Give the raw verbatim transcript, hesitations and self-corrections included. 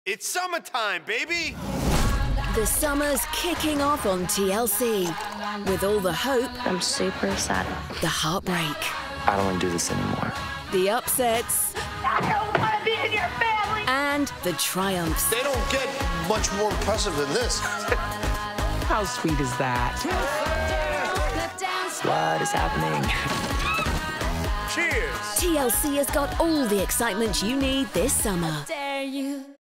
It's summertime, baby! The summer's kicking off on T L C with all the hope. I'm super excited. The heartbreak. I don't want to do this anymore. The upsets. I don't want to be in your family. And the triumphs. They don't get much more impressive than this. How sweet is that? What is happening? Cheers! T L C has got all the excitement you need this summer. Dare you?